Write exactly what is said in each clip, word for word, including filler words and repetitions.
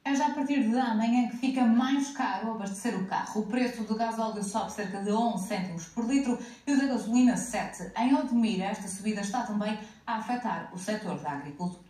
É já a partir de amanhã que fica mais caro abastecer o carro. O preço do gasóleo sobe cerca de onze cêntimos por litro e o da gasolina sete. Em Odmira, esta subida está também a afetar o setor da agricultura.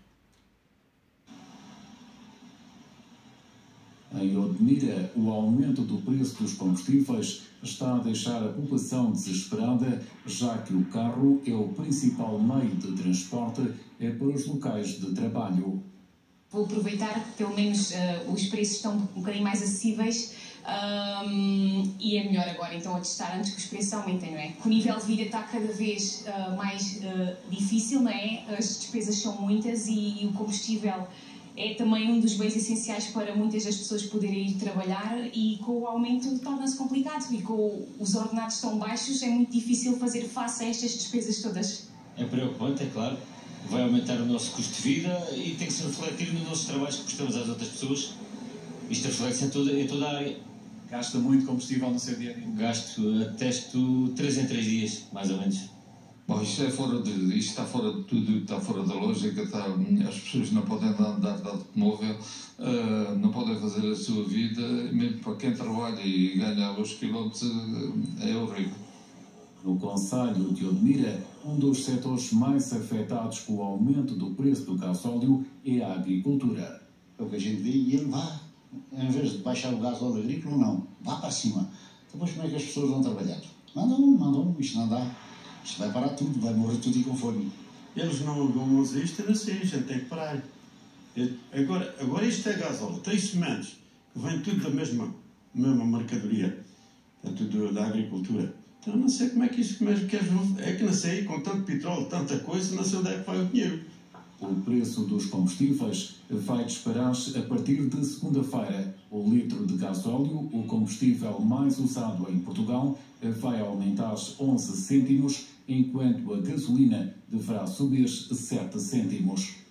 Em Odmira, o aumento do preço dos combustíveis está a deixar a população desesperada, já que o carro é o principal meio de transporte para os locais de trabalho. Vou aproveitar que pelo menos uh, os preços estão um bocadinho mais acessíveis um, e é melhor agora então a testar antes que os preços aumentem, não é? Que o nível de vida está cada vez uh, mais uh, difícil, não é? As despesas são muitas e, e o combustível é também um dos bens essenciais para muitas das pessoas poderem ir trabalhar e com o aumento torna-se complicado e com os ordenados tão baixos é muito difícil fazer face a estas despesas todas. É preocupante, é claro. Vai aumentar o nosso custo de vida e tem que se refletir nos nossos trabalhos que prestamos às outras pessoas. Isto reflete-se em toda, em toda a área. Gasta muito combustível no seu dia a dia? Gasto, atesto três em três dias, mais ou menos. Bom, isto, é fora de, isto está fora de tudo, está fora da lógica, está, as pessoas não podem andar de automóvel, uh, não podem fazer a sua vida, mesmo para quem trabalha e ganha os quilómetros, uh, é horrível. No concelho de Odmira, um dos setores mais afetados com o aumento do preço do gasóleo é a agricultura. É o que a gente vê e ele vá, em vez de baixar o gasóleo agrícola, não, vá para cima. Depois como é que as pessoas vão trabalhar? Mandam, mandam, isto não dá. Isto vai parar tudo, vai morrer tudo e com fome. Eles não vão usar isto, eu não sei, a gente tem que parar. Agora, agora isto é gasóleo, três sementes, que vem tudo da mesma, mesma mercadoria, é tudo da agricultura. Então não sei como é que isto, como é que eles vão, é que não sei, com tanto petróleo, tanta coisa, não sei onde é que vai o dinheiro. O preço dos combustíveis vai disparar-se a partir de segunda-feira. O litro de gasóleo, o combustível mais usado em Portugal, vai aumentar onze cêntimos, enquanto a gasolina deverá subir sete cêntimos.